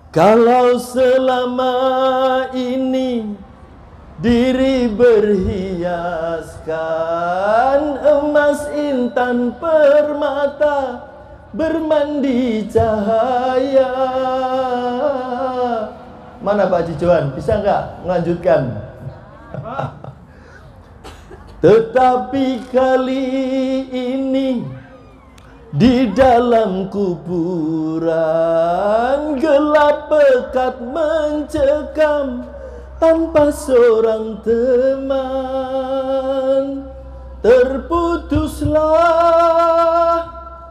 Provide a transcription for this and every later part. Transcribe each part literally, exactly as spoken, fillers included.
Kalau selama ini diri berhiaskan emas intan permata bermandi cahaya. Mana Pak Haji Johan? Bisa nggak melanjutkan? Tetapi kali ini di dalam kuburan gelap pekat mencekam tanpa seorang teman. Terputuslah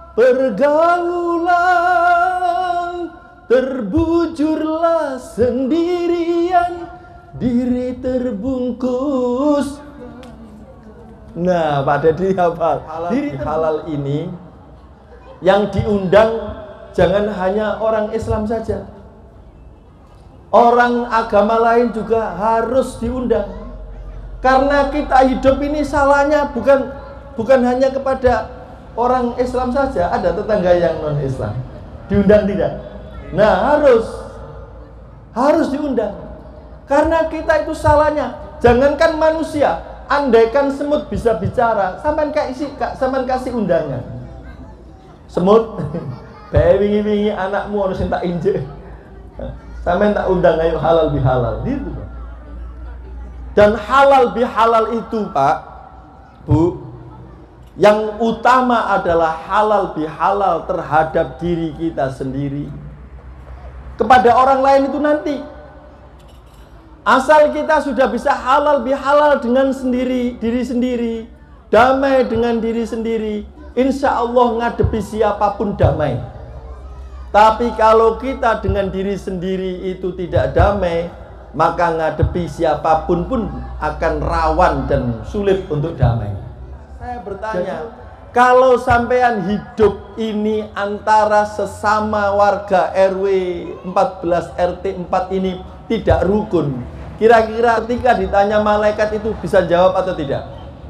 pergaulan, terbujurlah sendirian, diri terbungkus. Nah, Pak Dedi hafal. Diri halal ini yang diundang jangan hanya orang Islam saja, orang agama lain juga harus diundang. Karena kita hidup ini salahnya bukan bukan hanya kepada orang Islam saja, ada tetangga yang non Islam diundang tidak? Nah, harus harus diundang. Karena kita itu salahnya, jangankan manusia, andaikan semut bisa bicara, sampean kasih sampean kasih undangan. Semut, bae wingi-wingi anakmu harus tak injek. Sampean tak undang, ayo halal bihalal gitu. Dan halal bihalal itu, Pak, Bu, yang utama adalah halal bihalal terhadap diri kita sendiri. Kepada orang lain itu nanti, asal kita sudah bisa halal bihalal dengan sendiri, diri sendiri, damai dengan diri sendiri, insya Allah ngadepi siapapun damai. Tapi kalau kita dengan diri sendiri itu tidak damai, maka ngadepi siapapun pun akan rawan dan sulit untuk damai. Saya bertanya, kalau sampean hidup ini antara sesama warga R W empat belas R T empat ini tidak rukun, kira-kira ketika ditanya malaikat itu bisa jawab atau tidak?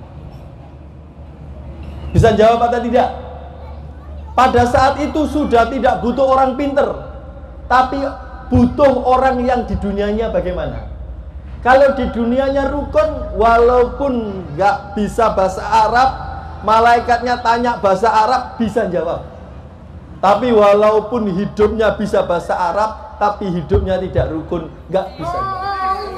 Bisa jawab atau tidak? Pada saat itu sudah tidak butuh orang pinter, tapi butuh orang yang di dunianya bagaimana? Kalau di dunianya rukun, walaupun nggak bisa bahasa Arab, malaikatnya tanya bahasa Arab bisa jawab. Tapi walaupun hidupnya bisa bahasa Arab, tapi hidupnya tidak rukun, nggak bisa jawab.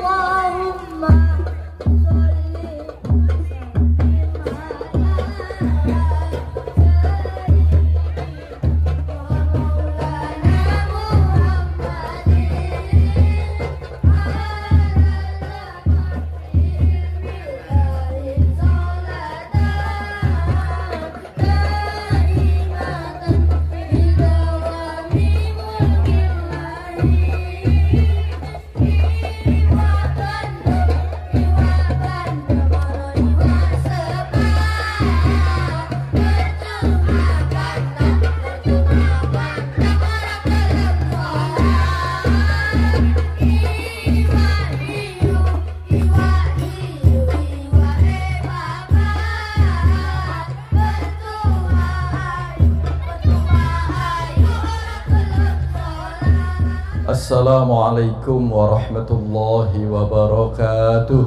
Assalamualaikum warahmatullahi wabarakatuh.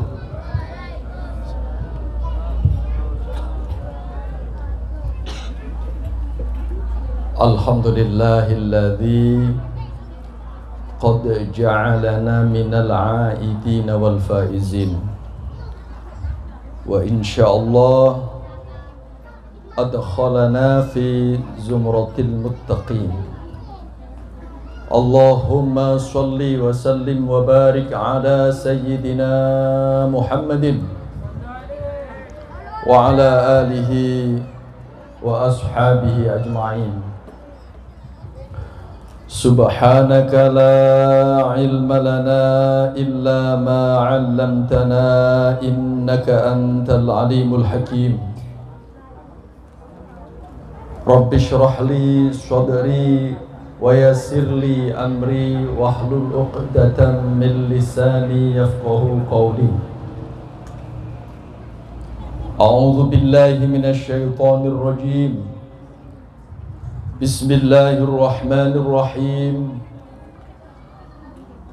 Alhamdulillahilladzi qad ja'alana minal 'aidin wal faizin. Wa insyaallah adkhalana fi zumratil muttaqin. Allahumma salli wa sallim wa barik ala sayyidina Muhammadin wa ala alihi wa ashabihi ajma'in. Subhanaka la ilma lana illa ma 'allamtana innaka antal alimul hakim. Rabbi shrah li sadri wa yassir li amri wahlul 'uqdatam min lisani yafqahu qawli. A'udzu billahi minasy syaithanir rajim. Bismillahirrahmanirrahim.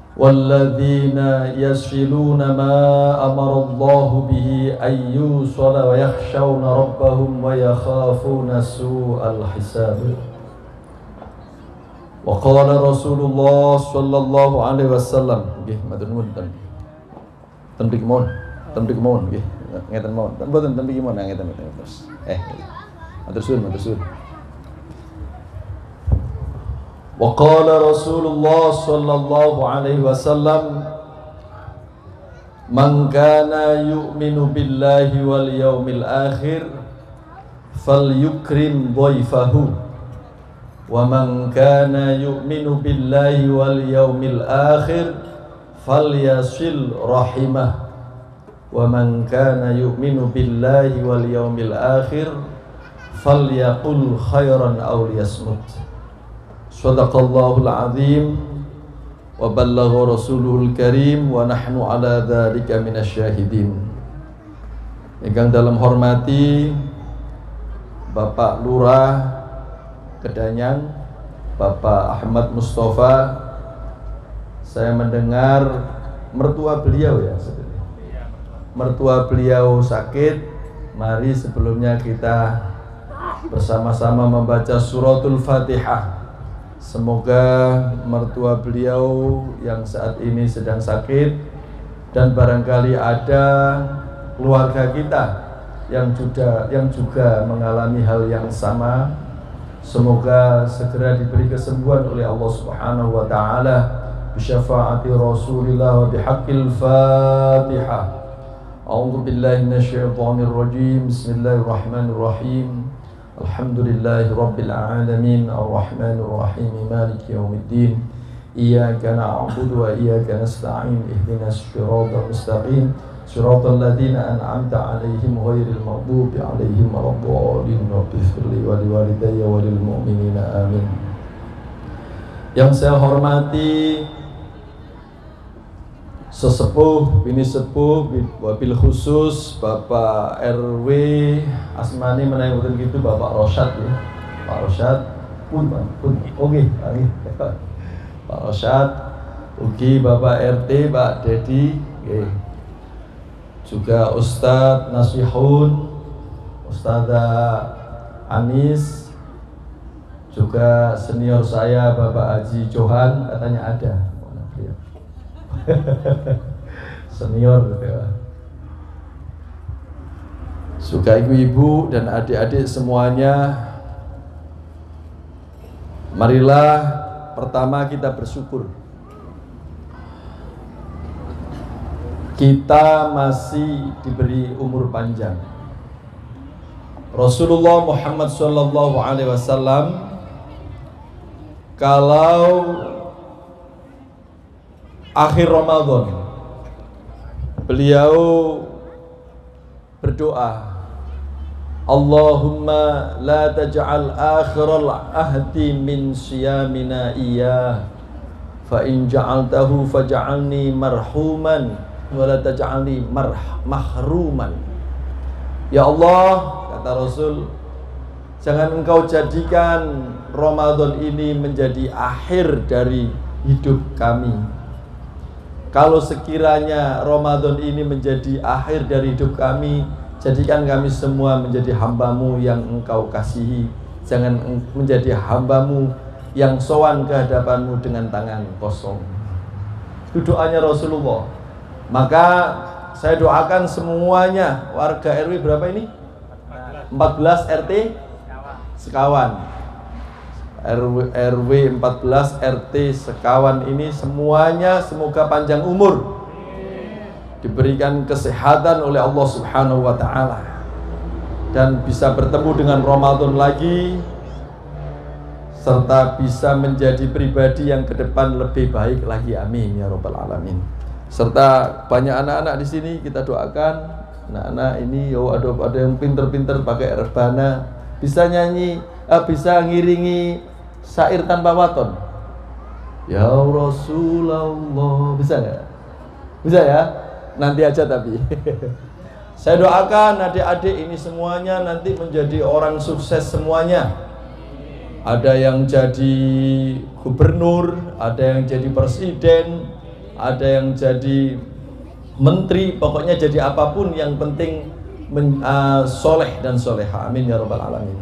walladzina yasiluna ma amarallahu bihi ayyusala wa yakhshawna rabbahum wa yakhafuna su'al hisab. Wa qala Rasulullah sallallahu alaihi wasallam, nggih matur nuwun ten. Ten mriki mawon, ten mriki mawon nggih. Ngeten mawon. Ten mboten ten mriki mawon ngeten terus. Eh. Matur suwun, matur suwun. Wa qala Rasulullah sallallahu alaihi wasallam, man kana yu'minu billahi wal yawmil akhir falyukrim dhaifahu. Wa man kana yu'minu billahi wal yawmil akhir falyasil rahimah. Wa man kana yu'minu billahi wal yawmil akhir falyaqul khairan aw liyasmut. Shadaqallahul azim wa ballagha rasuluhul karim wa nahnu ala dzalika minasyahidin. Ingkang dalam hormati Bapak Lurah Kedanyang, Bapak Ahmad Mustafa, saya mendengar mertua beliau ya, mertua beliau sakit. Mari sebelumnya kita bersama-sama membaca suratul Fatihah. Semoga mertua beliau yang saat ini sedang sakit dan barangkali ada keluarga kita yang juga yang juga mengalami hal yang sama, semoga segera diberi kesembuhan oleh Allah Subhanahu wa taala bisyafaati Rasulillah wa bihaqqil Fatihah. A'udzu billahi minasyaitonir rajim. Bismillahirrahmanirrahim. Alhamdulillahi rabbil alamin arrahmanir rahim maliki yaumiddin. Iyyaka na'budu wa iyyaka nasta'in ihdinas siratal mustaqim siratal ladzina an'amta 'alaihim ghairil maghdubi 'alaihim waladdallin. Rabbighfirli wa liwalidayya wa lil mu'minina amin. Yang saya hormati sesepuh, bini sepuh, wabil khusus Bapak R W asmani menawi mboten gitu Bapak Rosyad ya. Pak Rosyad pun pun oke, Pak Rosyad ugi Bapak R T, Pak Dedi nggih. Juga Ustadz Nasihun, Ustadzah Anis, juga senior saya Bapak Haji Johan katanya ada. Senior ya. Juga ibu-ibu dan adik-adik semuanya, marilah pertama kita bersyukur kita masih diberi umur panjang. Rasulullah Muhammad shallallahu alaihi wasallam kalau akhir Ramadan beliau berdoa, Allahumma la taj'al akhiral ahdi min siyamina iyyah fa in ja'altahu faj'alni marhuman wa la taj'alni mahruman. Ya Allah, kata Rasul, jangan engkau jadikan Ramadan ini menjadi akhir dari hidup kami. Kalau sekiranya Ramadan ini menjadi akhir dari hidup kami, jadikan kami semua menjadi hambamu yang engkau kasihi. Jangan menjadi hambamu yang sowan ke hadapanmu dengan tangan kosong. Itu doanya Rasulullah. Maka saya doakan semuanya warga R W berapa ini? empat belas R T Sekawan. R W, R W empat belas R T Sekawan ini semuanya semoga panjang umur, diberikan kesehatan oleh Allah Subhanahu wa taala, dan bisa bertemu dengan Ramadan lagi, serta bisa menjadi pribadi yang ke depan lebih baik lagi, amin ya rabbal alamin. Serta banyak anak-anak di sini kita doakan, anak-anak ini yo ada ada yang pinter-pinter pakai rebana, bisa nyanyi, eh, bisa ngiringi syair tanpa waton. Ya Rasulullah, bisa nggak? Bisa ya? Nanti aja tapi. Saya doakan adik-adik ini semuanya nanti menjadi orang sukses semuanya. Ada yang jadi gubernur, ada yang jadi presiden, ada yang jadi menteri, pokoknya jadi apapun yang penting men, uh, soleh dan soleha. Amin ya rabbal alamin.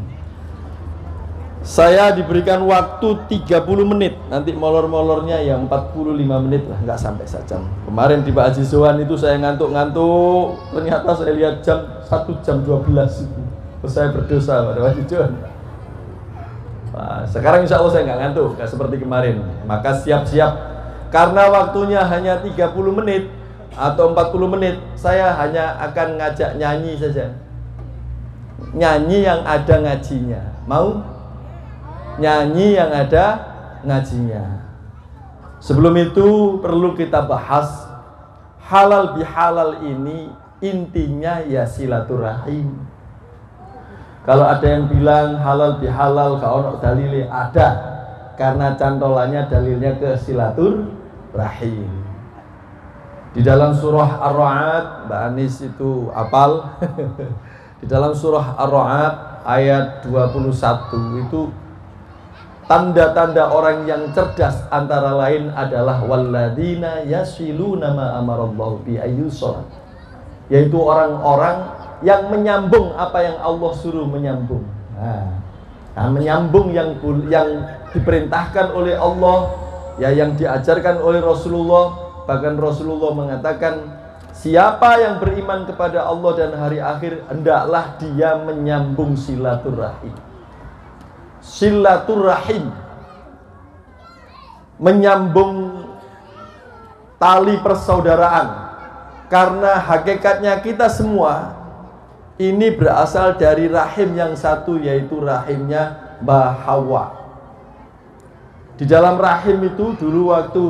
Saya diberikan waktu tiga puluh menit, nanti molor-molornya ya empat puluh lima menit lah, nggak sampai sejam. Kemarin di Pak Haji Sowan itu saya ngantuk-ngantuk, ternyata saya lihat jam satu jam dua belas itu. Terus saya berdosa pada Pak Haji Sowan. Nah, sekarang insya Allah saya nggak ngantuk, nggak seperti kemarin. Maka siap-siap, karena waktunya hanya tiga puluh menit atau empat puluh menit, saya hanya akan ngajak nyanyi saja. Nyanyi yang ada ngajinya. Mau? Nyanyi yang ada ngajinya. Sebelum itu perlu kita bahas halal bihalal ini intinya ya silaturahim. Kalau ada yang bilang halal bihalal ka ono dalile, ada, karena cantolannya dalilnya ke silaturahim. Di dalam surah Ar-Ra'd, Mbak Anis itu hafal. Di dalam surah Ar-Ra'd ayat dua puluh satu itu tanda-tanda orang yang cerdas antara lain adalah walladzina yasiluna ma amarallahu bi ayyusal, yaitu orang-orang yang menyambung apa yang Allah suruh menyambung. Nah, nah menyambung yang yang diperintahkan oleh Allah, ya yang diajarkan oleh Rasulullah. Bahkan Rasulullah mengatakan, siapa yang beriman kepada Allah dan hari akhir, hendaklah dia menyambung silaturahim. Silaturahim, menyambung tali persaudaraan. Karena hakikatnya kita semua ini berasal dari rahim yang satu, yaitu rahimnya Mbah Hawa. Di dalam rahim itu dulu waktu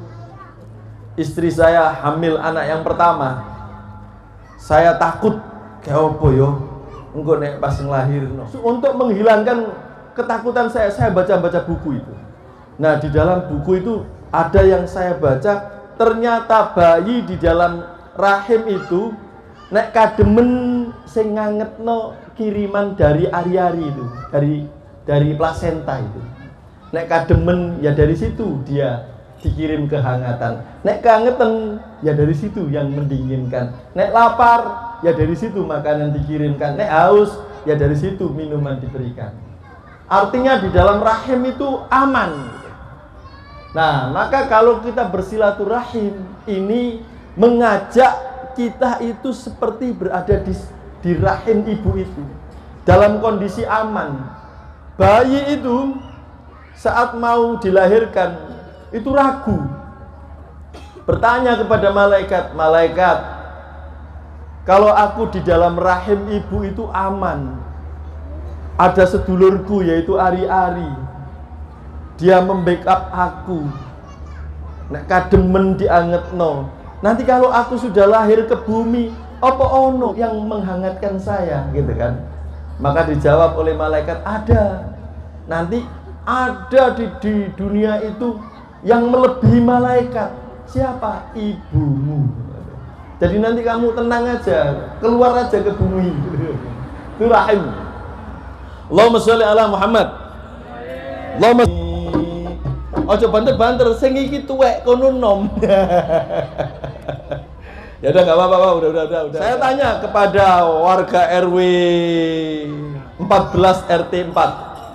istri saya hamil anak yang pertama, saya takut kayak apa yo engko nek pas nglahirno. Untuk menghilangkan ketakutan saya, saya baca-baca buku itu. Nah, di dalam buku itu ada yang saya baca, ternyata bayi di dalam rahim itu nek kademen sing ngangetno kiriman dari ari-ari itu, dari dari plasenta itu. Nek kademen ya dari situ dia dikirim kehangatan. Nek kehangatan ya dari situ yang mendinginkan. Nek lapar ya dari situ makanan dikirimkan. Nek haus ya dari situ minuman diberikan. Artinya di dalam rahim itu aman. Nah, maka kalau kita bersilaturahim ini mengajak kita itu seperti berada di, di rahim ibu itu dalam kondisi aman. Bayi itu saat mau dilahirkan itu ragu, bertanya kepada malaikat, malaikat, kalau aku di dalam rahim ibu itu aman, ada sedulurku yaitu ari-ari, dia membackup aku, nek kademen diangetno, nanti kalau aku sudah lahir ke bumi, apa ono yang menghangatkan saya, gitu kan? Maka dijawab oleh malaikat, ada. Nanti ada di, di dunia itu yang melebihi malaikat. Siapa? Ibumu. Jadi nanti kamu tenang aja, keluar aja ke bumi. Itu rahim. Allahumma sholli ala Muhammad. Allahumma ojo banter-banter sing iki tuwek kono nom. Ya udah enggak apa-apa, udah udah udah udah. Saya tanya kepada warga R W empat belas R T empat.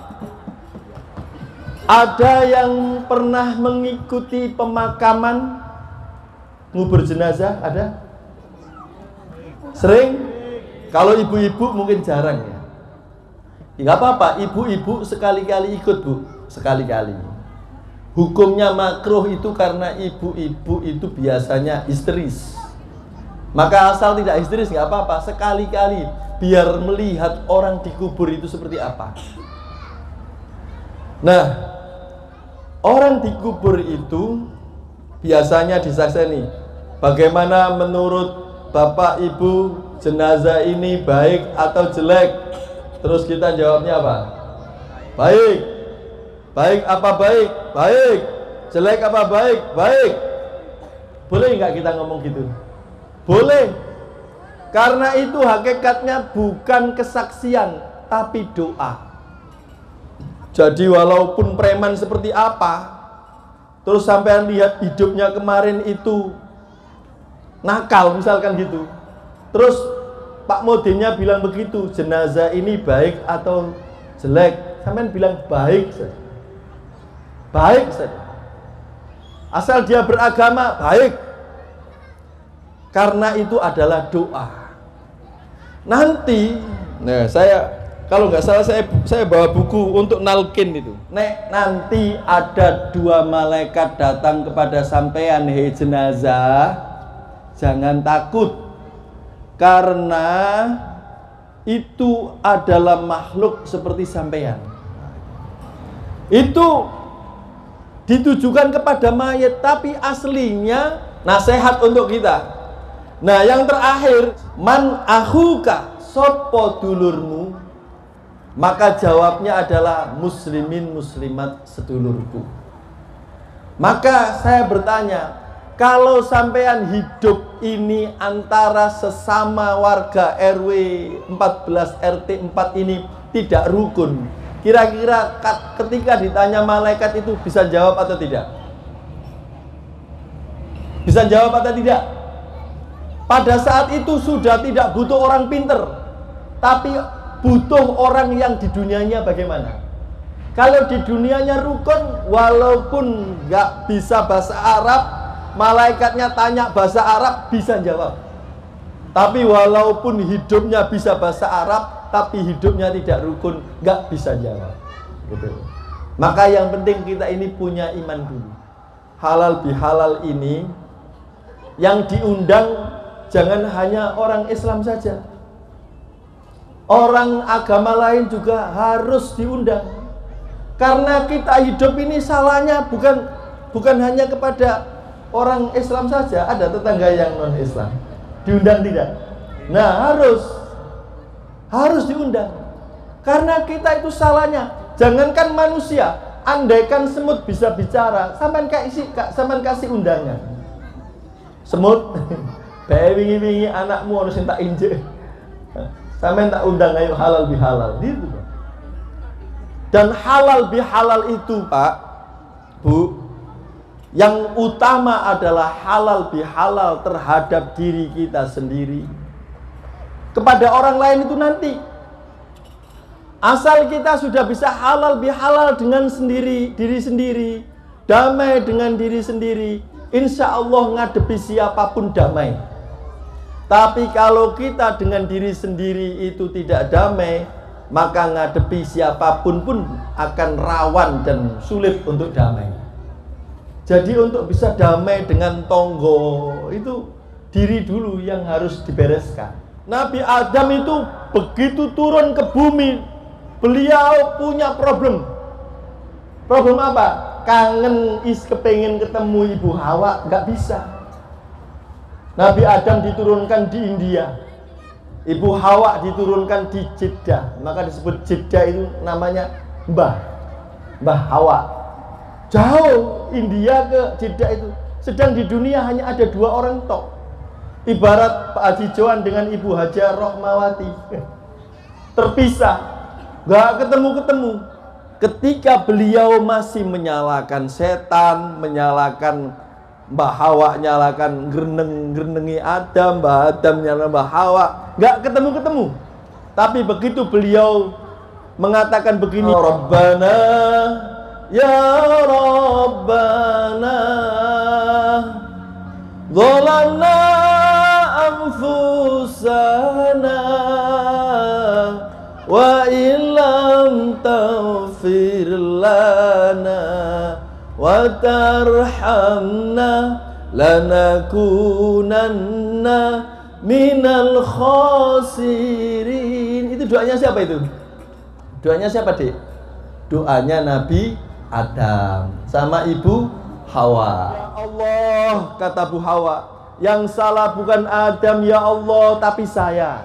Ada yang pernah mengikuti pemakaman ngubur jenazah? Ada? Sering? Kalau ibu-ibu mungkin jarang ya. Enggak apa-apa, ibu-ibu sekali-kali ikut, Bu. Sekali-kali. Hukumnya makruh itu karena ibu-ibu itu biasanya histeris. Maka asal tidak histeris nggak apa-apa, sekali-kali biar melihat orang dikubur itu seperti apa. Nah, orang dikubur itu biasanya disakseni. Bagaimana menurut Bapak Ibu jenazah ini baik atau jelek? Terus kita jawabnya apa? Baik. Baik apa baik? Baik. Jelek apa baik? Baik. Boleh nggak kita ngomong gitu? Boleh. Karena itu hakikatnya bukan kesaksian, tapi doa. Jadi walaupun preman seperti apa, terus sampean lihat hidupnya kemarin itu nakal misalkan gitu, terus Pak Modinnya bilang begitu, jenazah ini baik atau jelek, sampean bilang baik saja, baik saja, asal dia beragama baik, karena itu adalah doa. Nanti, nah saya kalau nggak salah saya saya bawa buku untuk nalkin itu. Nek nanti ada dua malaikat datang kepada sampean, hei jenazah, jangan takut, karena itu adalah makhluk seperti sampean. Itu ditujukan kepada mayat, tapi aslinya nasihat untuk kita. Nah, yang terakhir, man akhuka, sopo dulurmu, maka jawabnya adalah muslimin muslimat sedulurku. Maka saya bertanya, kalau sampean hidup ini antara sesama warga R W empat belas R T empat ini tidak rukun, kira-kira ketika ditanya malaikat itu bisa jawab atau tidak? Bisa jawab atau tidak? Pada saat itu sudah tidak butuh orang pinter, tapi butuh orang yang di dunianya bagaimana. Kalau di dunianya rukun, walaupun nggak bisa bahasa Arab, malaikatnya tanya bahasa Arab bisa jawab. Tapi walaupun hidupnya bisa bahasa Arab, tapi hidupnya tidak rukun, nggak bisa jawab. Gitu. Maka yang penting kita ini punya iman dulu. Halal bihalal ini yang diundang jangan hanya orang Islam saja, orang agama lain juga harus diundang. Karena kita hidup ini salahnya bukan bukan hanya kepada orang Islam saja, ada tetangga yang non Islam diundang tidak? Nah, harus harus diundang. Karena kita itu salahnya, jangankan manusia, andaikan semut bisa bicara, sampean kasih sampean kasih undangan. Semut bae wingi-wingi anakmu harus tak injek. Sampean tak undang, ayo halal bihalal gitu. Dan halal bihalal itu, Pak, Bu, yang utama adalah halal bihalal terhadap diri kita sendiri. Kepada orang lain itu nanti. Asal kita sudah bisa halal bihalal dengan sendiri, diri sendiri, damai dengan diri sendiri, insya Allah ngadepi siapapun damai. Tapi kalau kita dengan diri sendiri itu tidak damai, maka ngadepi siapapun pun akan rawan dan sulit untuk damai. Jadi untuk bisa damai dengan tonggo, itu diri dulu yang harus dibereskan. Nabi Adam itu begitu turun ke bumi, beliau punya problem. Problem apa? Kangen, is kepengen ketemu Ibu Hawa, nggak bisa. Nabi Adam diturunkan di India, Ibu Hawa diturunkan di Jeddah, maka disebut Jeddah itu namanya Mbah Mbah Hawa. Jauh India ke Jeddah itu, sedang di dunia hanya ada dua orang tok. Ibarat Pak Haji Joan dengan Ibu Haja Rohmawati, terpisah, gak ketemu-ketemu. Ketika beliau masih menyalakan setan, menyalakan Mbah Hawa, nyalakan gerneng-gernengi Adam, Mbah Adam nyalakan Mbah Hawa, nggak ketemu-ketemu. Tapi begitu beliau mengatakan begini, Rabbana, ya Rabbana, zalamna anfusana, wa illam taghfir lana wa tarhamna lanakunanna minal khasirin. Itu doanya siapa itu? Doanya siapa, Dek? Doanya Nabi Adam sama Ibu Hawa. Ya Allah, kata Bu Hawa, yang salah bukan Adam ya Allah, tapi saya.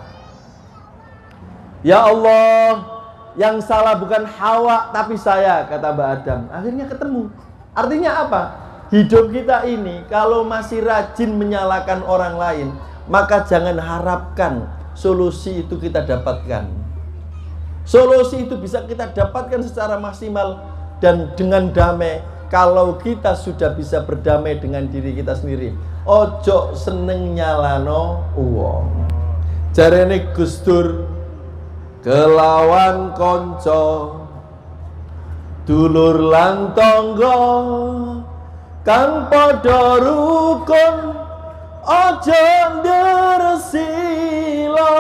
Ya Allah, yang salah bukan Hawa, tapi saya, kata Mbak Adam. Akhirnya ketemu. Artinya apa? Hidup kita ini kalau masih rajin menyalahkan orang lain, maka jangan harapkan solusi itu kita dapatkan. Solusi itu bisa kita dapatkan secara maksimal dan dengan damai kalau kita sudah bisa berdamai dengan diri kita sendiri. Ojo seneng nyalano uwong. Jarene Gus Dur, kelawan konco dulur lan tangga kang padha rukun aja ndresila,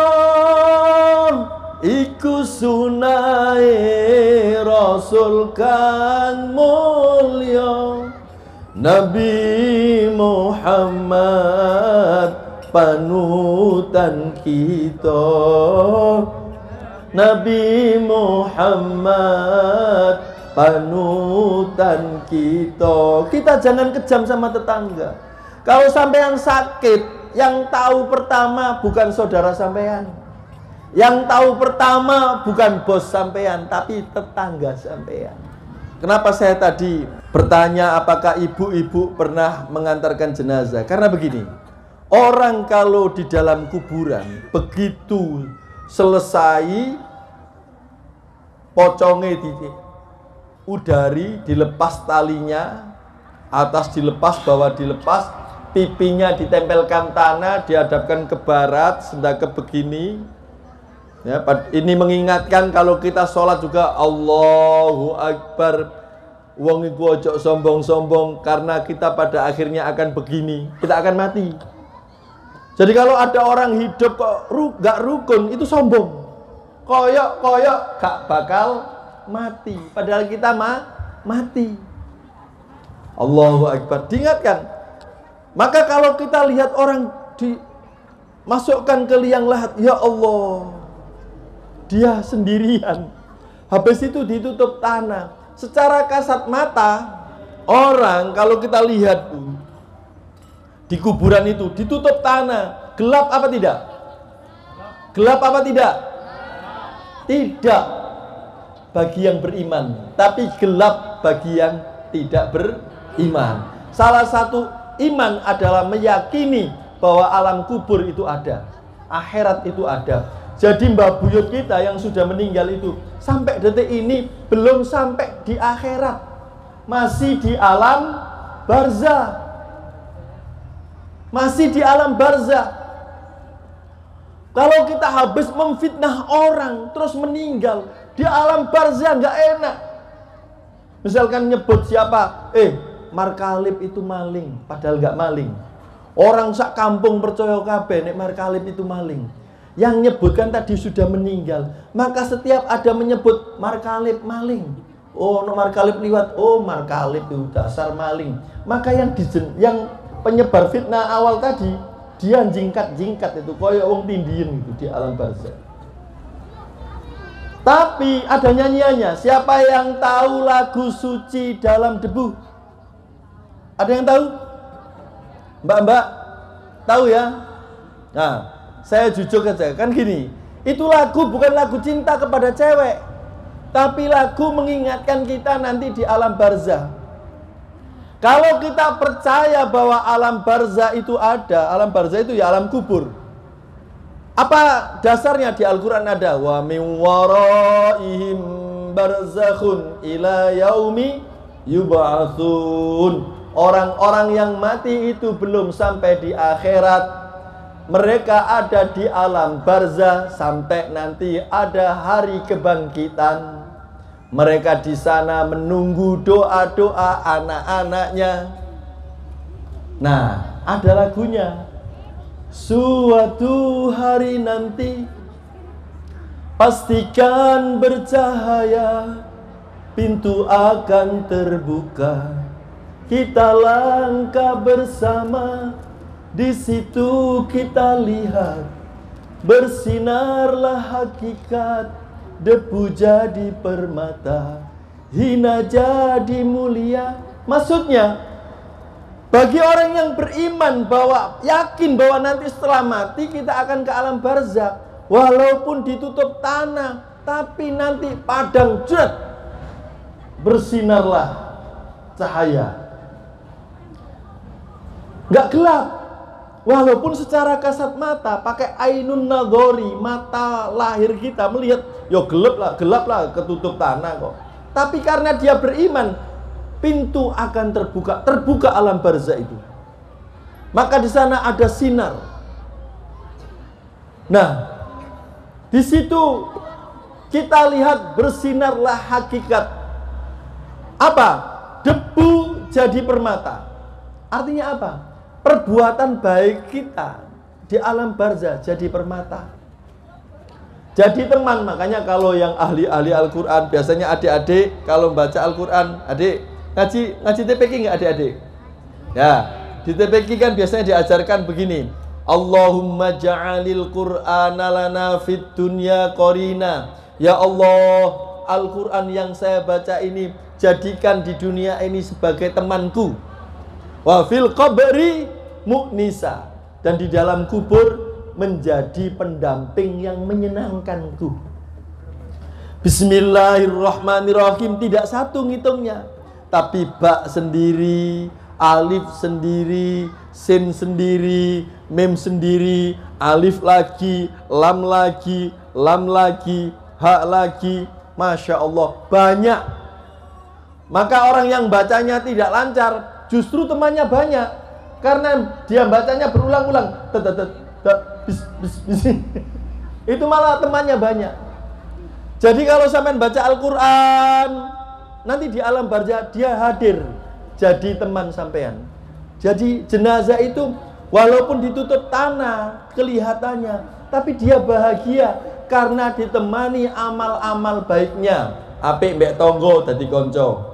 iku sunahe Rasul kang mulya Nabi Muhammad panutan kita. Nabi Muhammad panutan kita. Kita jangan kejam sama tetangga. Kalau sampean sakit, yang tahu pertama bukan saudara sampean. Yang tahu pertama bukan bos sampean, tapi tetangga sampean. Kenapa saya tadi bertanya apakah ibu-ibu pernah mengantarkan jenazah? Karena begini, orang kalau di dalam kuburan, begitu selesai pocongnya di udari, dilepas talinya, atas dilepas, bawah dilepas, pipinya ditempelkan tanah, dihadapkan ke barat, sedang ke begini. Ya, ini mengingatkan kalau kita sholat juga Allahu Akbar. Wong iku ojo sombong-sombong, karena kita pada akhirnya akan begini, kita akan mati. Jadi kalau ada orang hidup kok ru, gak rukun, itu sombong. Koyok-koyok gak bakal mati, padahal kita mah mati. Allahu Akbar, diingatkan. Maka kalau kita lihat orang dimasukkan ke liang lahat, ya Allah, dia sendirian, habis itu ditutup tanah. Secara kasat mata, orang kalau kita lihat di kuburan itu ditutup tanah, gelap apa tidak? Gelap apa tidak? Tidak bagi yang beriman, tapi gelap bagi yang tidak beriman. Salah satu iman adalah meyakini bahwa alam kubur itu ada, akhirat itu ada. Jadi mbah buyut kita yang sudah meninggal itu sampai detik ini belum sampai di akhirat, masih di alam barzah, masih di alam barzah. Kalau kita habis memfitnah orang terus meninggal di alam barzah, nggak enak. Misalkan nyebut siapa, eh Markalip itu maling, padahal nggak maling. Orang sak kampung percaya kabeh nek Markalip itu maling. Yang nyebutkan tadi sudah meninggal, maka setiap ada menyebut Markalip maling, oh no Markalip liwat, oh Markalip itu dasar maling, maka yang dijen, yang penyebar fitnah awal tadi dia jingkat-jingkat itu koyo wong tindian gitu di alam barzah. Tapi ada nyanyiannya. Siapa yang tahu lagu Suci Dalam Debu? Ada yang tahu? Mbak-mbak tahu ya? Nah, saya jujur saja, kan gini, itu lagu bukan lagu cinta kepada cewek, tapi lagu mengingatkan kita nanti di alam barzah. Kalau kita percaya bahwa alam barzah itu ada, alam barzah itu ya alam kubur. Apa dasarnya di Al-Quran ada? Wa min waraihim barzakhun ila yaumi yub'atsun. Orang-orang yang mati itu belum sampai di akhirat, mereka ada di alam barzah sampai nanti ada hari kebangkitan. Mereka di sana menunggu doa-doa anak-anaknya. Nah, ada lagunya. Suatu hari nanti pastikan bercahaya, pintu akan terbuka. Kita langkah bersama. Di situ kita lihat bersinarlah hakikat, debu jadi permata, hina jadi mulia. Maksudnya bagi orang yang beriman bahwa yakin bahwa nanti setelah mati kita akan ke alam barzah, walaupun ditutup tanah, tapi nanti padang jerat bersinarlah cahaya, nggak gelap. Walaupun secara kasat mata pakai ainun nadhori, mata lahir kita melihat, yo gelap lah, gelap lah, ketutup tanah kok. Tapi karena dia beriman, pintu akan terbuka, terbuka alam barzah itu. Maka di sana ada sinar. Nah, di situ kita lihat bersinarlah hakikat. Apa? Debu jadi permata. Artinya apa? Perbuatan baik kita di alam barzah jadi permata. Jadi teman, makanya kalau yang ahli-ahli Al-Quran, biasanya adik-adik kalau baca Al-Quran, adik ngaji ngaji T P Q nggak adik-adik? Ya, di T P Q kan biasanya diajarkan begini. Allahumma ja'alil Qur'ana lana fid dunya qarina. Ya Allah, Al-Quran yang saya baca ini jadikan di dunia ini sebagai temanku. Wa fil qabri mu'nisa, dan di dalam kubur menjadi pendamping yang menyenangkanku. Bismillahirrahmanirrahim, tidak satu ngitungnya, tapi ba sendiri, alif sendiri, sin sendiri, mim sendiri, alif lagi, lam lagi, lam lagi, ha lagi. Masya Allah, banyak. Maka orang yang bacanya tidak lancar, justru temannya banyak, karena dia bacanya berulang-ulang. Bis, bis, bis. Itu malah temannya banyak. Jadi kalau sampean baca Al-Quran, nanti di alam barzah dia hadir jadi teman sampean. Jadi jenazah itu walaupun ditutup tanah kelihatannya, tapi dia bahagia karena ditemani amal-amal baiknya. Apik mbek tonggo dadi konco,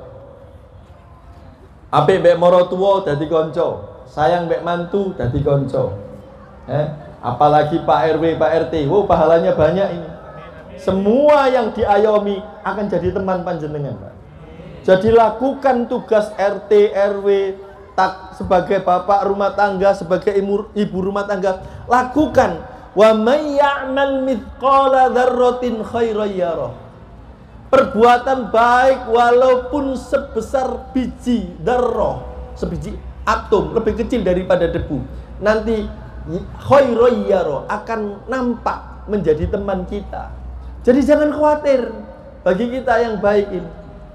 apik mbek marotuwa dadi konco, sayang mbek mantu dadi konco. Eh? Apalagi Pak R W, Pak R T, wow, pahalanya banyak ini. Semua yang diayomi akan jadi teman panjenengan, Pak. Jadi lakukan tugas R T, R W, tak sebagai bapak rumah tangga, sebagai ibu, ibu rumah tangga, lakukan. Wa may ya'mal mithqala dzarratin khairan yarah. Perbuatan baik walaupun sebesar biji dzarrah, sebiji atom, lebih kecil daripada debu, nanti khairan yarah akan nampak menjadi teman kita. Jadi jangan khawatir bagi kita yang baik ini.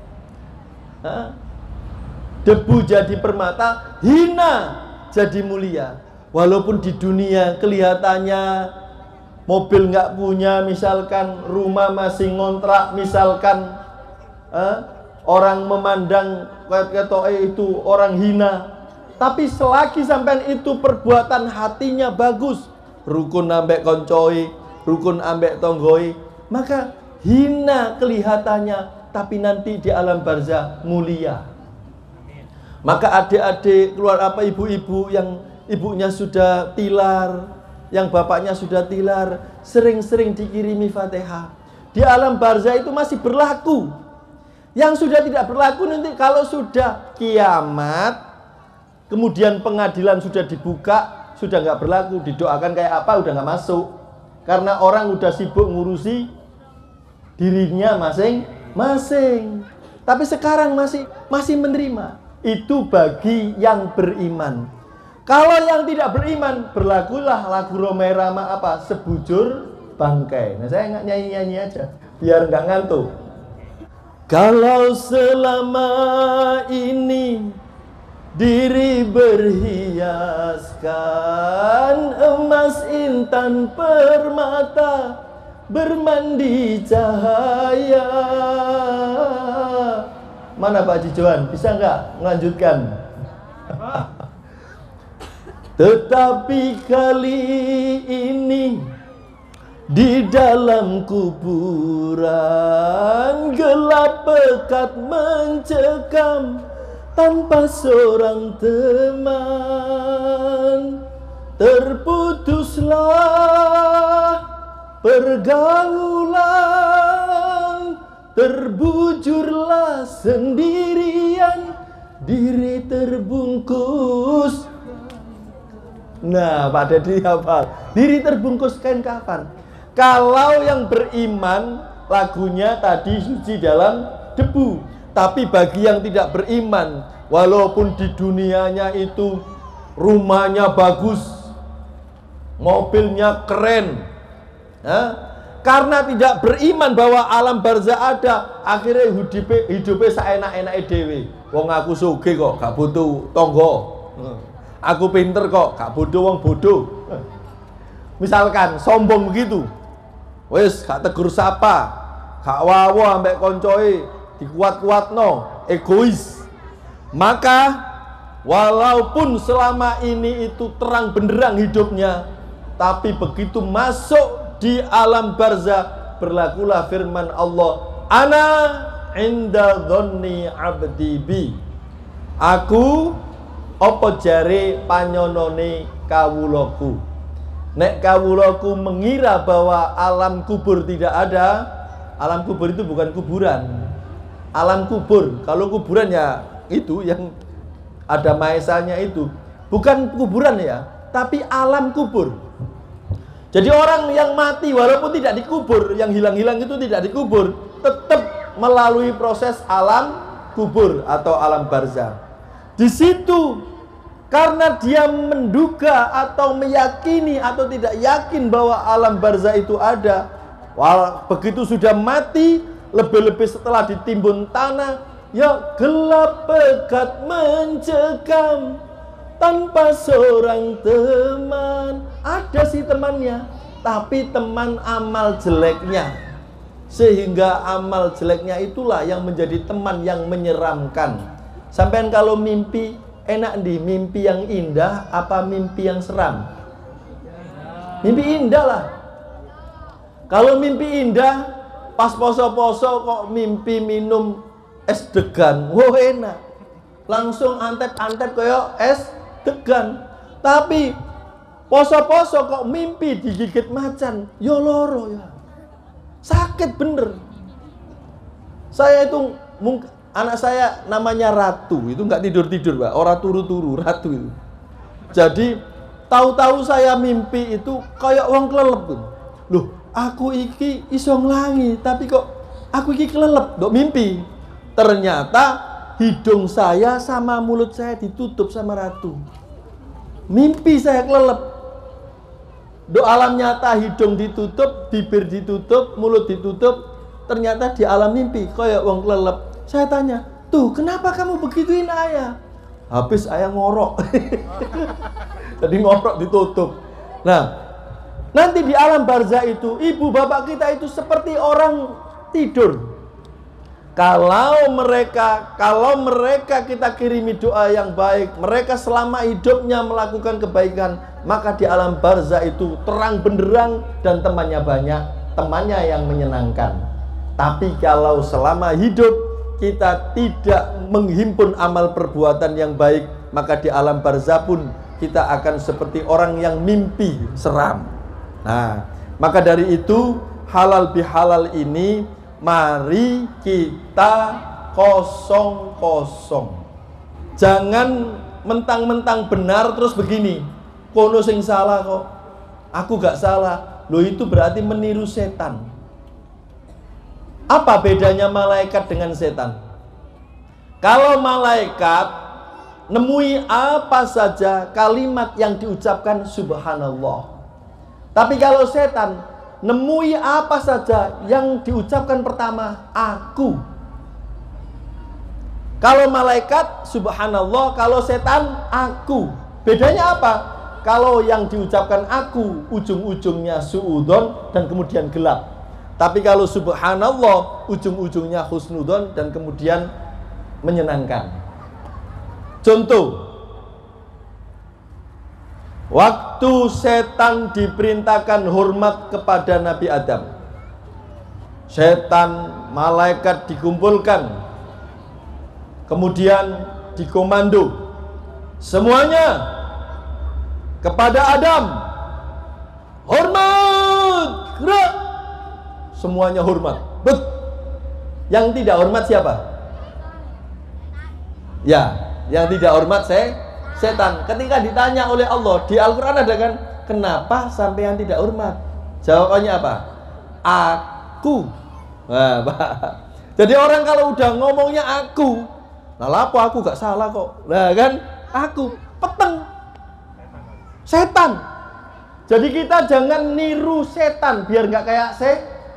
Hah? Debu jadi permata, hina jadi mulia. Walaupun di dunia kelihatannya mobil nggak punya, misalkan rumah masih ngontrak, misalkan eh, orang memandang ketok itu orang hina. Tapi selagi sampean itu perbuatan hatinya bagus, rukun ambek koncoi, rukun ambek tonggoi, maka hina kelihatannya, tapi nanti di alam barzah mulia. Maka adik-adik keluar apa ibu-ibu yang ibunya sudah tilar, yang bapaknya sudah tilar, sering-sering dikirimi Fatihah. Di alam barzah itu masih berlaku. Yang sudah tidak berlaku nanti kalau sudah kiamat, kemudian pengadilan sudah dibuka, sudah nggak berlaku. Didoakan kayak apa udah nggak masuk, karena orang udah sibuk ngurusi dirinya masing-masing. Tapi sekarang masih masih menerima. Itu bagi yang beriman. Kalau yang tidak beriman, berlakulah lagu Romai Rama apa? Sebujur bangkai. Nah, saya nggak nyanyi-nyanyi aja biar nggak ngantuk. Kalau selama ini diri berhiaskan emas intan permata, bermandi cahaya. Mana Pak Jijoan? Bisa nggak melanjutkan? Tetapi kali ini di dalam kuburan gelap pekat mencekam, tanpa seorang teman, terputuslah pergaulan, terbujurlah sendirian, diri terbungkus. Nah, Pak Dedi apa? Diri terbungkus kain kafan. Kalau yang beriman, lagunya tadi suci dalam debu. Tapi bagi yang tidak beriman, walaupun di dunianya itu rumahnya bagus, mobilnya keren, ha? Karena tidak beriman bahwa alam barzah ada, akhirnya hidupnya hidupnya seenak-enaknya dewe. Wong aku sugih kok gak butuh tonggo. Aku pinter kok gak butuh wong bodoh. Misalkan sombong begitu. Wis gak tegur sapa, gak wawo ambek koncoe, dikuat-kuatno, egois. Maka walaupun selama ini itu terang benderang hidupnya, tapi begitu masuk di alam barzah, berlakulah firman Allah, ana inda dhonni abdi bi. Aku apa jare panyonone kawulaku. Nek kawulaku mengira bahwa alam kubur tidak ada, alam kubur itu bukan kuburan. Alam kubur, kalau kuburan ya itu yang ada maesanya itu, bukan kuburan ya, tapi alam kubur. Jadi orang yang mati walaupun tidak dikubur, yang hilang-hilang itu tidak dikubur, tetap melalui proses alam kubur atau alam barzah. Di situ karena dia menduga atau meyakini atau tidak yakin bahwa alam barzah itu ada, begitu sudah mati, lebih-lebih setelah ditimbun tanah, ya gelap pekat mencekam tanpa seorang teman. Ada sih temannya, tapi teman amal jeleknya. Sehingga amal jeleknya itulah yang menjadi teman yang menyeramkan. Sampean kalau mimpi, enak di mimpi yang indah apa mimpi yang seram? Mimpi indah lah. Kalau mimpi indah, pas poso-poso kok mimpi minum es degan, wah enak. Langsung antep-antep kayak es degan. Tapi poso-poso kok mimpi digigit macan, yo loro ya. Sakit bener. Saya itu anak saya namanya Ratu, itu nggak tidur-tidur, Pak. Orang turu-turu, Ratu itu. Jadi tahu-tahu saya mimpi itu kayak wong kelelep tuh. Loh, aku iki iso nglangi, tapi kok aku iki kelelep, dok mimpi. Ternyata hidung saya sama mulut saya ditutup sama Ratu. Mimpi saya kelelep. Do alam nyata hidung ditutup, bibir ditutup, mulut ditutup. Ternyata di alam mimpi kayak wong kelelep. Saya tanya, tuh kenapa kamu begituin ayah? Habis ayah ngorok. Jadi ngorok ditutup. Nah, nanti di alam barzah itu ibu bapak kita itu seperti orang tidur. Kalau mereka, kalau mereka kita kirimi doa yang baik, mereka selama hidupnya melakukan kebaikan, maka di alam barzah itu terang benderang dan temannya banyak, temannya yang menyenangkan. Tapi kalau selama hidup kita tidak menghimpun amal perbuatan yang baik, maka di alam barzah pun kita akan seperti orang yang mimpi seram. Nah, maka dari itu halal bihalal ini mari kita kosong-kosong. Jangan mentang-mentang benar terus begini, kono sing salah kok, aku gak salah. Loh, itu berarti meniru setan. Apa bedanya malaikat dengan setan? Kalau malaikat nemui apa saja kalimat yang diucapkan subhanallah. Tapi kalau setan nemui apa saja yang diucapkan pertama aku. Kalau malaikat subhanallah, kalau setan aku. Bedanya apa? Kalau yang diucapkan aku ujung-ujungnya suudon dan kemudian gelap. Tapi kalau subhanallah ujung-ujungnya husnudon dan kemudian menyenangkan. Contoh, waktu setan diperintahkan hormat kepada Nabi Adam, setan, malaikat dikumpulkan, kemudian dikomando semuanya kepada Adam, hormat, gerak, semuanya hormat. Bet. Yang tidak hormat siapa? Ya, yang tidak hormat saya setan. Ketika ditanya oleh Allah di Al-Quran ada kan, kenapa sampai yang tidak hormat? Jawabannya apa? Aku. Nah, Pak. Jadi orang kalau udah ngomongnya aku, nah lapo aku gak salah kok. Nah kan, aku peteng. Setan. Jadi kita jangan niru setan biar gak kayak se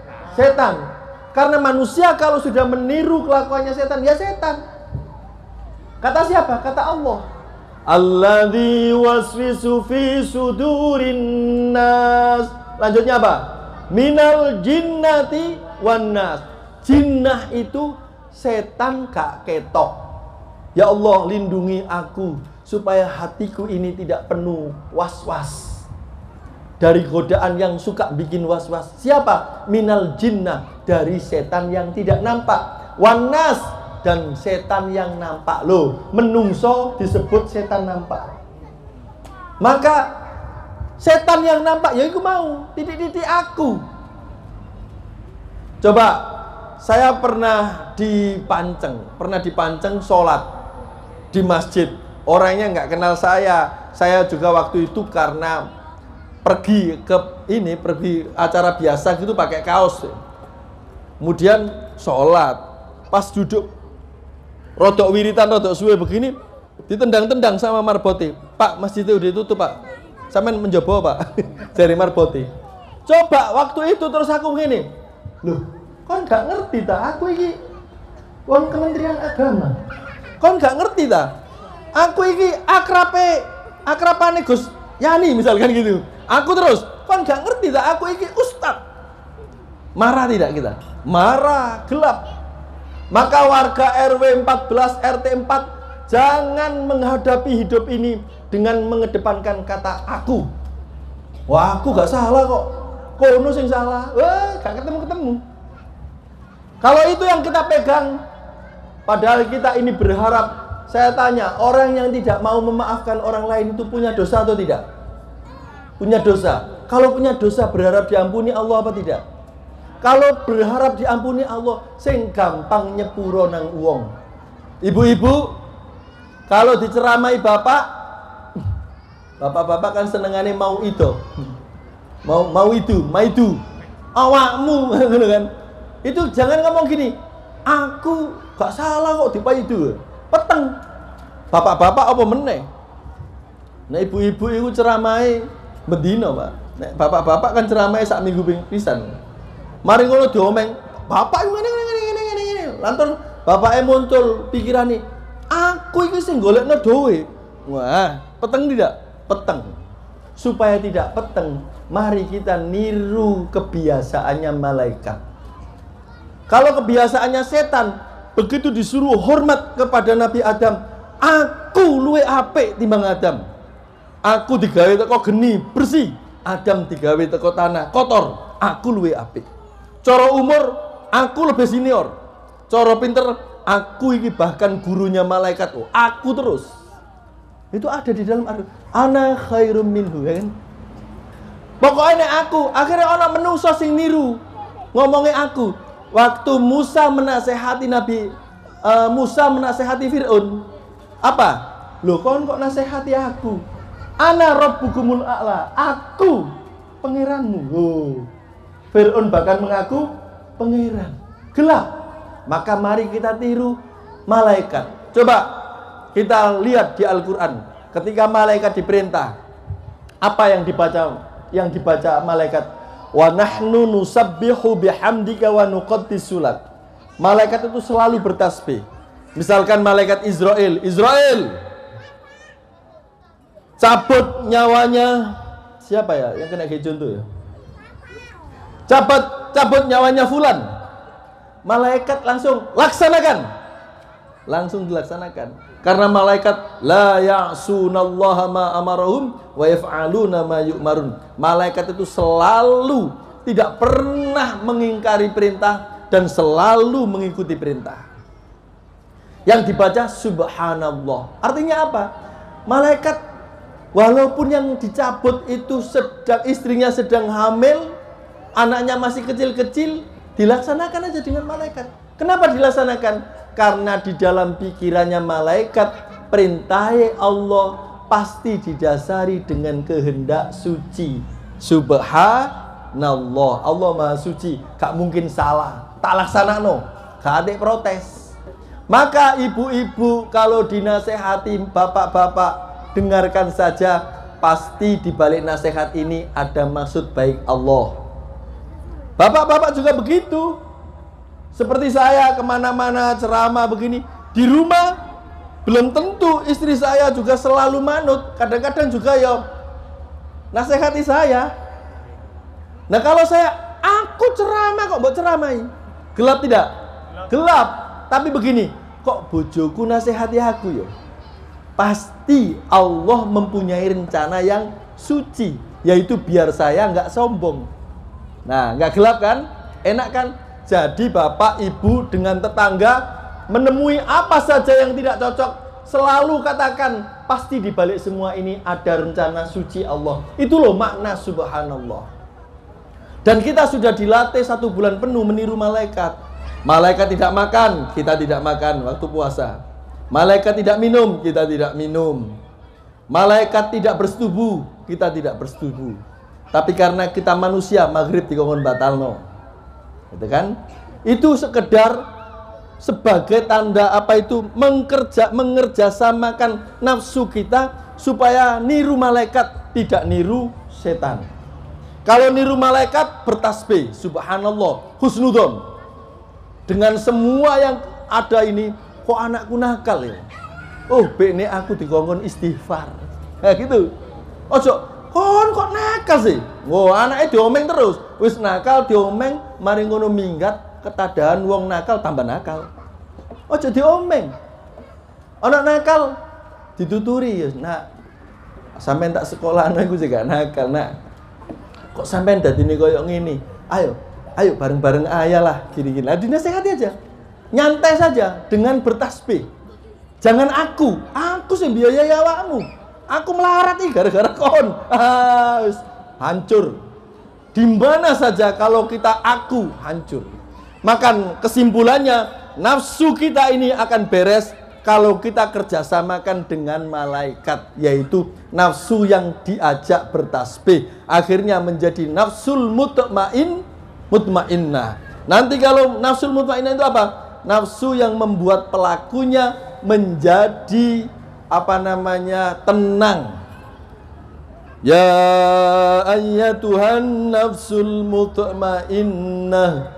setan. Karena manusia kalau sudah meniru kelakuannya setan, ya setan. Kata siapa? Kata Allah. Alladzi waswisu fi sudurin nas. Lanjutnya apa? Minal jinnati wan nas. Jinnah itu setan gak ketok. Ya Allah, lindungi aku supaya hatiku ini tidak penuh was-was dari godaan yang suka bikin was-was. Siapa? Minal jinnah, dari setan yang tidak nampak. Wan nas, dan setan yang nampak. Loh, menungso disebut setan nampak. Maka setan yang nampak ya aku mau titik-titik aku. Coba, saya pernah dipanceng, pernah dipanceng sholat di masjid. Orangnya nggak kenal saya. Saya juga waktu itu karena pergi ke ini, pergi acara biasa gitu pakai kaos. Kemudian sholat, pas duduk rodok wiritan, rodok suwe begini, ditendang-tendang sama marboti. Pak, masjidnya udah ditutup pak. Sampean mencoba pak, dari marboti. Coba waktu itu terus aku begini, loh, kon nggak ngerti tak? Aku ini wong Kementerian Agama. Kon nggak ngerti tak? Aku ini akrabe, akrabane Gus Yani misalkan gitu. Aku terus, kon nggak ngerti tak? Aku ini ustad. Marah tidak kita? Marah, gelap. Maka warga R W empat belas R T empat jangan menghadapi hidup ini dengan mengedepankan kata aku. Wah, aku gak salah kok. Kono sing salah. Wah, gak ketemu-ketemu. Kalau itu yang kita pegang, padahal kita ini berharap. Saya tanya, orang yang tidak mau memaafkan orang lain itu punya dosa atau tidak? Punya dosa. Kalau punya dosa berharap diampuni Allah apa tidak? Kalau berharap diampuni Allah, sing gampang nyepuro nang uang. Ibu-ibu, kalau diceramai bapak, bapak-bapak kan senengannya mau itu, mau mau itu, mau itu, awakmu, kan? Itu jangan ngomong gini, aku gak salah kok dipai itu, peteng. Bapak-bapak apa meneh? Nah ibu-ibu itu ceramai bedino pak. Nah, bapak-bapak kan ceramai sak minggu pisan. Mari ngono diomeng, bapak ngene ngene ngene ngene ngene. Lantur bapake muncul pikirane, aku iki sing golekno dhewe. Wah, peteng tidak? Peteng. Supaya tidak peteng, mari kita niru kebiasaannya malaikat. Kalau kebiasaannya setan, begitu disuruh hormat kepada Nabi Adam, aku luwe apik timbang Adam. Aku digawe teko geni, bersih. Adam digawe teko tanah, kotor. Aku luwe apik. Cara umur, aku lebih senior. Cara pinter, aku ini bahkan gurunya malaikat. Oh, aku terus. Itu ada di dalam Al-Quran. Ana khairum minhu, ya kan? Pokoknya aku. Akhirnya orang menungso sing niru. Ngomongnya aku. Waktu Musa menasehati Nabi uh, Musa menasehati Fir'aun. Apa? Loh, kon kok nasehati aku? Ana rabbukumul a'la. Aku pangeranmu. Oh. Fir'aun bahkan mengaku pangeran. Gelap. Maka mari kita tiru malaikat. Coba kita lihat di Al-Quran. Ketika malaikat diperintah, apa yang dibaca? Yang dibaca malaikat, wa nahnu nusabbihu bihamdika wa nuqaddisu lak. Malaikat itu selalu bertasbih. Misalkan malaikat Israel, Israel cabut nyawanya. Siapa ya yang kena kayak contoh ya? Cabut, cabut nyawanya fulan. Malaikat langsung laksanakan. Langsung dilaksanakan. Karena malaikat la ya'sunallaha ma amarahum wa yaf'aluna ma yu'marun. Malaikat itu selalu tidak pernah mengingkari perintah dan selalu mengikuti perintah. Yang dibaca subhanallah. Artinya apa? Malaikat walaupun yang dicabut itu sedang istrinya sedang hamil, anaknya masih kecil-kecil, dilaksanakan aja dengan malaikat. Kenapa dilaksanakan? Karena di dalam pikirannya malaikat, perintahnya Allah pasti didasari dengan kehendak suci. Subhanallah, Allah maha suci, gak mungkin salah. Tak laksana no, gak ada protes. Maka ibu-ibu kalau dinasehati bapak-bapak, dengarkan saja, pasti di balik nasihat ini ada maksud baik Allah. Bapak-bapak juga begitu. Seperti saya kemana-mana ceramah begini. Di rumah Belum tentu istri saya juga selalu manut. Kadang-kadang juga ya nasihati saya. Nah kalau saya, aku ceramah kok mbok ceramai. Gelap tidak? Gelap. Tapi begini, kok bojoku nasihati aku ya? Pasti Allah mempunyai rencana yang suci, yaitu biar saya nggak sombong. Nah, nggak gelap kan? Enak kan? Jadi bapak ibu dengan tetangga menemui apa saja yang tidak cocok, selalu katakan, pasti di balik semua ini ada rencana suci Allah. Itu loh makna subhanallah. Dan kita sudah dilatih satu bulan penuh meniru malaikat. Malaikat tidak makan, kita tidak makan waktu puasa. Malaikat tidak minum, kita tidak minum. Malaikat tidak bersetubuh, kita tidak bersetubuh. Tapi karena kita manusia, maghrib dikongkon batalno. Gitu kan? Itu sekedar sebagai tanda apa itu mengerja, mengerjasamakan nafsu kita supaya niru malaikat, tidak niru setan. Kalau niru malaikat bertasbih, subhanallah, husnudon. Dengan semua yang ada ini, kok anakku nakal ya? Oh, bene aku dikongkon istighfar. Nah gitu. Ojo, kon kok nakal sih? Wah, anaknya diomeng terus. Wis nakal diomeng, mari ngono minggat, ketadahan wong nakal tambah nakal. Ojo diomeng. Anak nakal dituturi ya, nak. Sampeyan tak sekolah aku juga nakal, nak. Kok sampeyan dadine koyo ngene? Ayo, ayo bareng-bareng ayah lah, gini-gini. Lah dinasehati aja. Nyantai saja dengan bertasbih. Jangan aku, aku sih biayai awakmu. Aku melarat nih gara-gara kon. Ah, hancur. Di mana saja kalau kita aku hancur. Maka kesimpulannya nafsu kita ini akan beres kalau kita kerjasamakan dengan malaikat, yaitu nafsu yang diajak bertasbih akhirnya menjadi nafsul mutmain mutmainnah. Nanti kalau nafsul mutmainnah itu apa? Nafsu yang membuat pelakunya menjadi apa namanya tenang. Ya ayyatuhan nafsul mutmainnah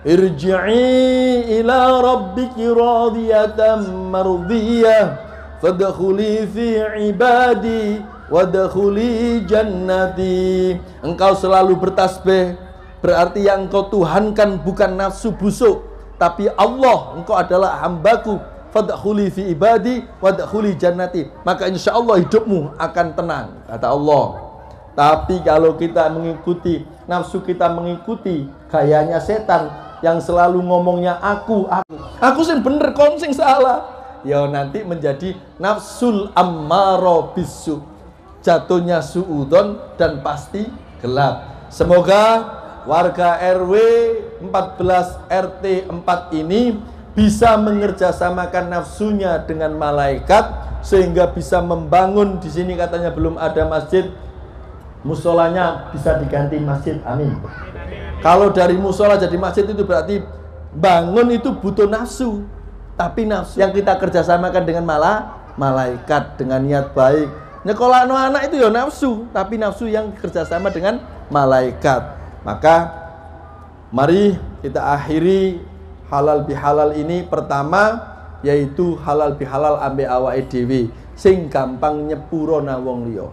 irji'i ila rabbiki radiyatan mardiyah fadkhuli fi ibadi wadkhuli jannati. Engkau selalu bertasbih, berarti yang engkau tuhankan bukan nafsu busuk, tapi Allah. Engkau adalah hambaku, fadkhuli fi ibadi wadkhuli jannati, maka insya Allah hidupmu akan tenang, kata Allah. Tapi kalau kita mengikuti nafsu, kita mengikuti gayanya setan yang selalu ngomongnya aku, aku, aku sing bener, kon sing salah, ya nanti menjadi nafsul ammaro bisu, jatuhnya suudon dan pasti gelap. Semoga warga R W empat belas R T empat ini bisa mengerjasamakan nafsunya dengan malaikat sehingga bisa membangun. Di sini katanya belum ada masjid, musolanya bisa diganti masjid, amin. Kalau dari musola jadi masjid itu berarti bangun itu butuh nafsu, tapi nafsu yang kita kerjasamakan dengan malah malaikat dengan niat baik. Nyekolah no anak itu ya nafsu, tapi nafsu yang kerjasama dengan malaikat. Maka mari kita akhiri halal bihalal ini. Pertama yaitu halal bihalal ambe awake dhewe sing gampang nyepurona wong liya.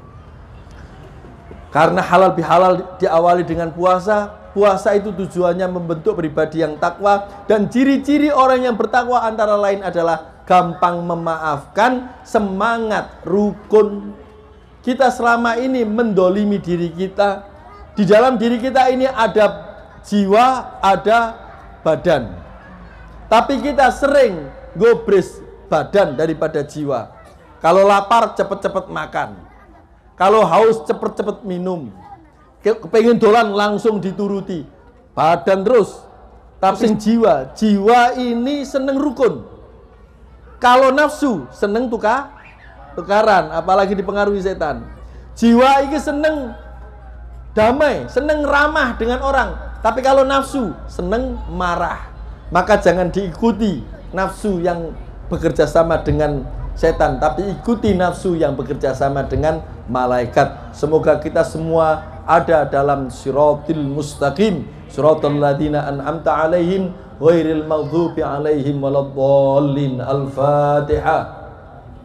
Karena halal bihalal diawali dengan puasa. Puasa itu tujuannya membentuk pribadi yang takwa, dan ciri-ciri orang yang bertakwa antara lain adalah gampang memaafkan, semangat, rukun. Kita selama ini mendolimi diri kita. Di dalam diri kita ini ada jiwa, ada badan. Tapi kita sering gobres badan daripada jiwa. Kalau lapar cepet-cepet makan, kalau haus cepet-cepet minum, kepengen dolan langsung dituruti, badan terus. Tapi jiwa, jiwa ini seneng rukun. Kalau nafsu seneng tukar tukaran, apalagi dipengaruhi setan. Jiwa ini seneng damai, seneng ramah dengan orang. Tapi kalau nafsu seneng marah. Maka jangan diikuti nafsu yang bekerja sama dengan setan, tapi ikuti nafsu yang bekerja sama dengan malaikat. Semoga kita semua ada dalam siratil mustaqim, siratal ladzina an'amta alaihim ghairil maghdubi alaihim waladdallin. Al-Fatihah.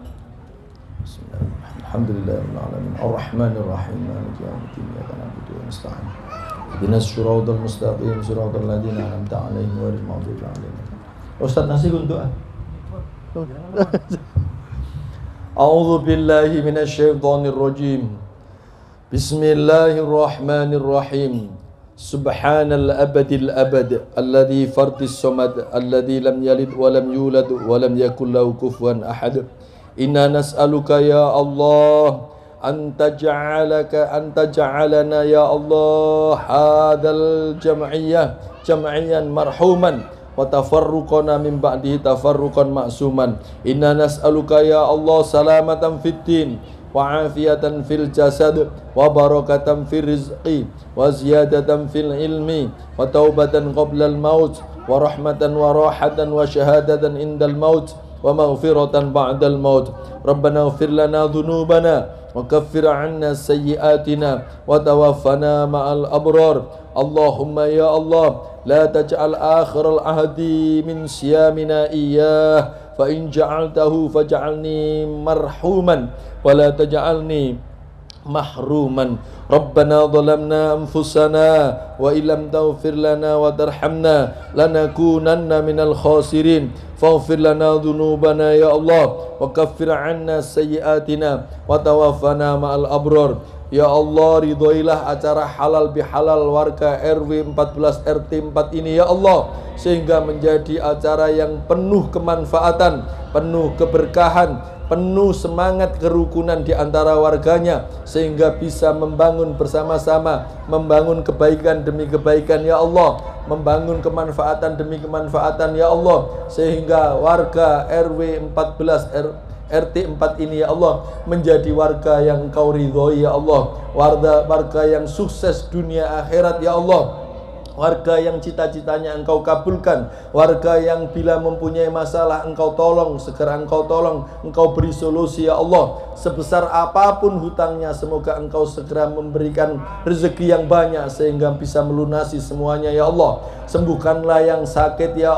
Alhamdulillahirabbil alamin. Arrahmanir rahim. Maliki yaumiddin. Iyyaka na'budu wa nasta'in. Ihdinas siratal mustaqim, siratal ladzina an'amta 'alaihim ghairil maghdubi 'alaihim. Ustaz nasi untuk ah. A'udzu billahi minasyaitonir rajim. Bismillahirrahmanirrahim. Subhanal abadil abad alladzi fardis samad alladzi lam yalid wa lam yulad wa lam yakul lahu kufuwan ahad. Inna nas'aluka ya Allah anta ja'alaka anta ja'alana ya Allah hadal jam'iyyah jam'iyyan marhuman wa tafarruqana min ba'dihi tafarruqan ma'suman. Inna nas'aluka ya Allah salamatan fid din wa afiyatan fil jasad wa barakatan fil rizqi wa ziyadatan fil ilmi wa taubatan qabla al maut wa rahmatan wa rahatan wa syahadatan indal maut wa maghfiratan ba'dal maut. Rabbana ighfir lana dhunubana wa kaffir 'anna sayyi'atina wa tawaffana ma'al abrar. Allahumma ya Allah la taj'al akhiral ahdi min siyamina iyyah fa in ja'altahu faj'alni marhuman wa la taj'alni mahruman. Rabbana zalamna anfusana wa illam taghfir lana wa tarhamna lanakunanna minal khasirin. Faghfir lana dhunubana ya Allah wa kaffir 'anna sayyi'atina wa tawaffana ma'al abrar. Ya Allah, ridhoilah acara halal bihalal warga R W empat belas R T empat ini ya Allah, sehingga menjadi acara yang penuh kemanfaatan, penuh keberkahan, penuh semangat kerukunan di antara warganya, sehingga bisa membangun bersama-sama, membangun kebaikan demi kebaikan ya Allah, membangun kemanfaatan demi kemanfaatan ya Allah, sehingga warga R W empat belas R T empat ini ya Allah menjadi warga yang Engkau ridhoi ya Allah, warga warga yang sukses dunia akhirat ya Allah, warga yang cita-citanya Engkau kabulkan, warga yang bila mempunyai masalah Engkau tolong, segera Engkau tolong, Engkau beri solusi ya Allah. Sebesar apapun hutangnya, semoga Engkau segera memberikan rezeki yang banyak sehingga bisa melunasi semuanya ya Allah. Sembuhkanlah yang sakit ya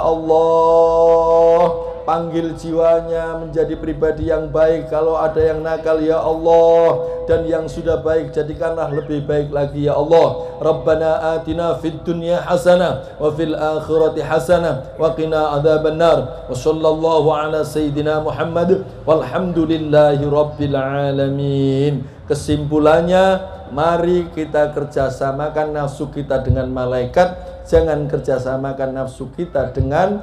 Allah, panggil jiwanya menjadi pribadi yang baik. Kalau ada yang nakal ya Allah, dan yang sudah baik jadikanlah lebih baik lagi ya Allah. Rabbana atina fid dunya hasanah wa fil akhirati hasanah wa qina adzabannar. Wa sallallahu ala sayyidina Muhammad walhamdulillahi rabbil alamin. Kesimpulannya, mari kita kerjasamakan nafsu kita dengan malaikat, jangan kerjasamakan nafsu kita dengan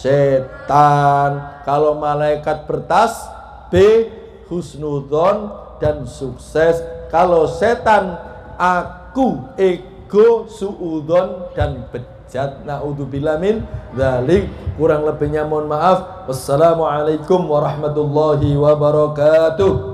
setan. Kalau malaikat bertasbih, husnudzon dan sukses. Kalau setan, aku, ego, suudzon dan bejat. Na'udzubillah min dzalik. Kurang lebihnya mohon maaf. Wassalamualaikum warahmatullahi wabarakatuh.